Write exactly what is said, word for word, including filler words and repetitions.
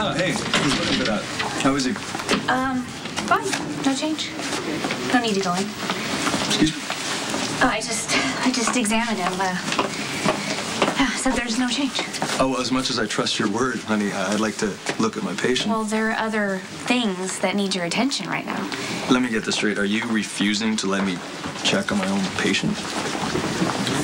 Ah, hey, who's looking for that? How is he? Um, fine. No change. No need to go in. Excuse me? Oh, I just, I just examined him. Uh, yeah, said there's no change. Oh, well, as much as I trust your word, honey, I'd like to look at my patient. Well, there are other things that need your attention right now. Let me get this straight. Are you refusing to let me check on my own patient?